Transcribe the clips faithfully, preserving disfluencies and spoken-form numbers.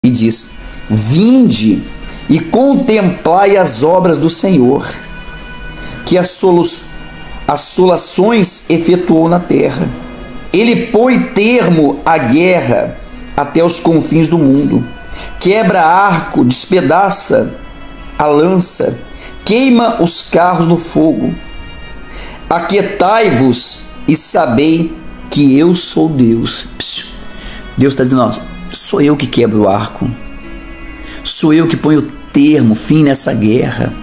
e diz: vinde e contemplai as obras do Senhor, que assolações efetuou na terra. Ele põe termo à guerra até os confins do mundo, quebra arco, despedaça a lança, queima os carros no fogo. Aquietai-vos e sabei que eu sou Deus. Deus está dizendo: ó, sou eu que quebro o arco, sou eu que ponho termo, fim nessa guerra.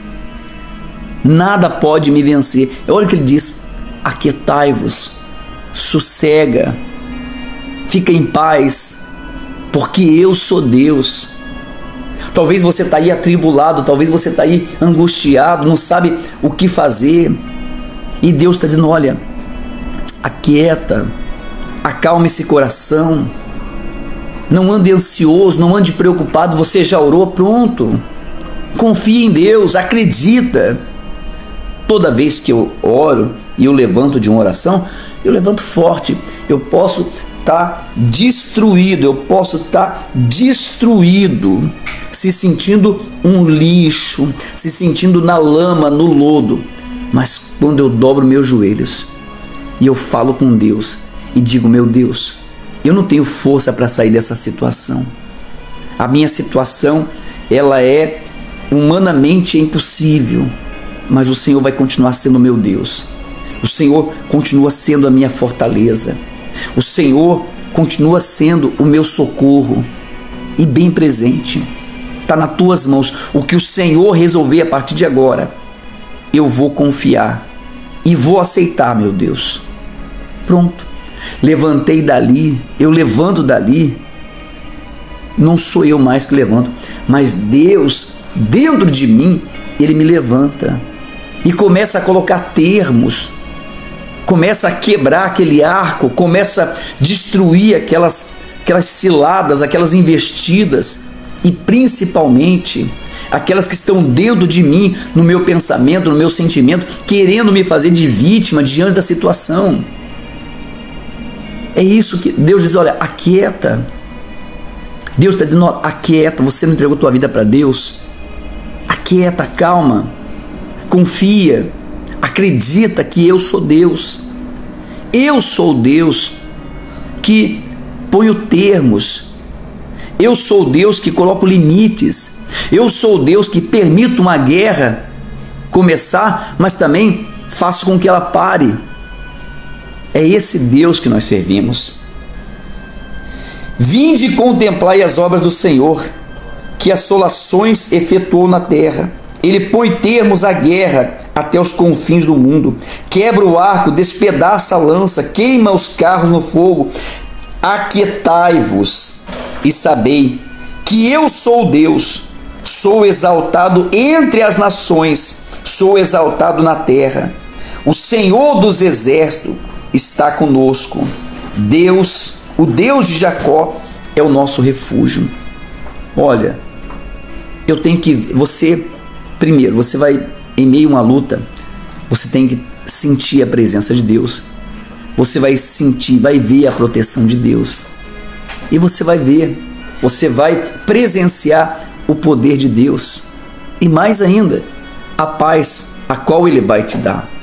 Nada pode me vencer. Olha o que ele diz: aquietai-vos, sossega, fica em paz, porque eu sou Deus. Talvez você está aí atribulado, talvez você está aí angustiado, não sabe o que fazer. E Deus está dizendo: olha, aquieta, acalme esse coração, não ande ansioso, não ande preocupado. Você já orou? Pronto. Confia em Deus, acredita. Toda vez que eu oro e eu levanto de uma oração, eu levanto forte. Eu posso estar destruído, eu posso estar destruído, se sentindo um lixo, se sentindo na lama, no lodo. Mas quando eu dobro meus joelhos e eu falo com Deus e digo: meu Deus, eu não tenho força para sair dessa situação. A minha situação, ela é humanamente impossível, mas o Senhor vai continuar sendo meu Deus. O Senhor continua sendo a minha fortaleza. O Senhor continua sendo o meu socorro e bem presente. Está nas tuas mãos. O que o Senhor resolver a partir de agora, eu vou confiar e vou aceitar, meu Deus. Pronto. Levantei dali, eu levanto dali. Não sou eu mais que levanto, mas Deus dentro de mim, Ele me levanta e começa a colocar termos, começa a quebrar aquele arco, começa a destruir aquelas, aquelas ciladas, aquelas investidas, e principalmente aquelas que estão dentro de mim, no meu pensamento, no meu sentimento, querendo me fazer de vítima diante da situação. É isso que Deus diz: olha, aquieta. Deus está dizendo: ó, aquieta, você não entregou tua vida para Deus? Aquieta, calma, confia, acredita que eu sou Deus. Eu sou Deus que ponho termos. Eu sou Deus que coloco limites. Eu sou Deus que permito uma guerra começar, mas também faço com que ela pare. É esse Deus que nós servimos. Vinde e contemplai as obras do Senhor, que assolações efetuou na terra. Ele põe termos à guerra até os confins do mundo, quebra o arco, despedaça a lança, queima os carros no fogo. Aquietai-vos e sabei que eu sou Deus, sou exaltado entre as nações, sou exaltado na terra. O Senhor dos exércitos está conosco. Deus, o Deus de Jacó, é o nosso refúgio. Olha, eu tenho que, você, primeiro, você vai, em meio a uma luta, você tem que sentir a presença de Deus. Você vai sentir, vai ver a proteção de Deus. E você vai ver, você vai presenciar o poder de Deus. E mais ainda, a paz a qual Ele vai te dar.